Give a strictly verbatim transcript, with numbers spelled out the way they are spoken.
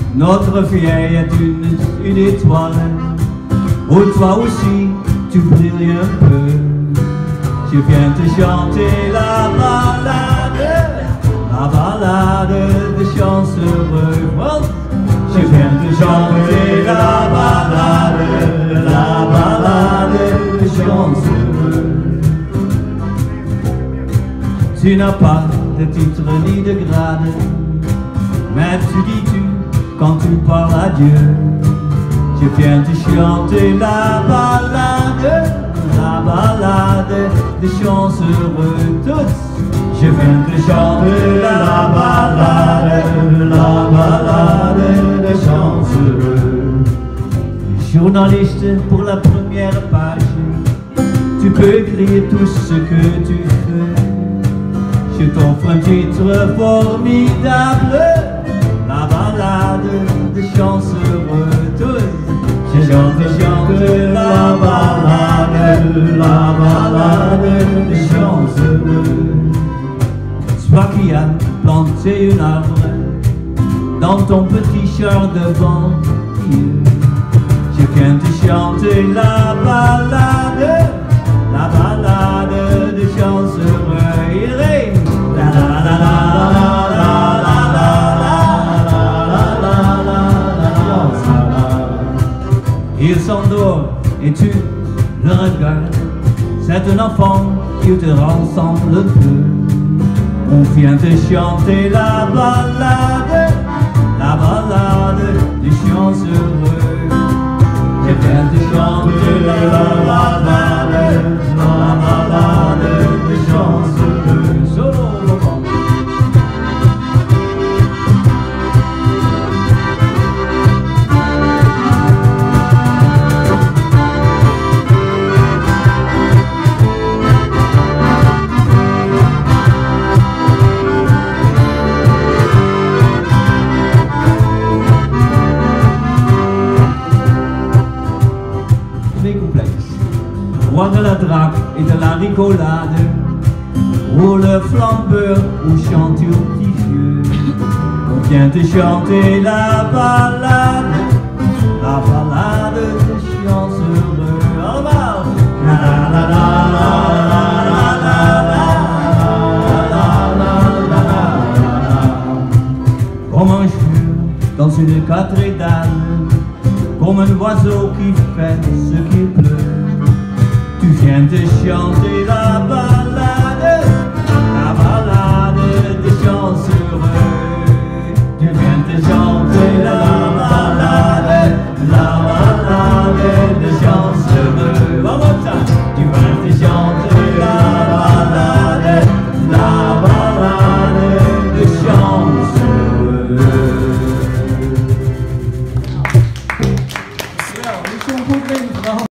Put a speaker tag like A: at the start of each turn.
A: Notre vieille est une, une étoile, où toi aussi tu brilles un peu. Je viens te chanter la balade, la balade des chants heureux. Je viens te chanter la balade, la balade des chants heureux. Tu n'as pas de titre ni de grade, mais tu dis tu quand tu parles à Dieu. Je viens te chanter la balade, la balade des chants heureux tous. Je viens te chanter la balade, la balade des chants heureux. Journaliste pour la première page, tu peux écrire tout ce que tu fais. Je t'offre un titre formidable, la balade des chants heureux tous. Je chante, chante la balade, la balade des chants heureux. Toi qui as planté un arbre dans ton petit champ devant Dieu, je viens te chanter la balade, la balade des chants heureux. Irène, la la la la la la la la la. Il s'endort et tu le regardes. C'est un enfant qui te ressemble peu. On vient te chanter la balade, la balade des chants heureux. Je viens te chanter la balade, la balade des chants heureux. Solo, roi de la drape et de la rigolade, ou le flambeur ou chante au petit vieux. On vient te chanter la balade, la balade des chants heureux. En bas, la la la la la la la. Comme un jeu dans une cathédrale, comme un oiseau qui fait ce qu'il pleut. Tu viens te chanter la balade.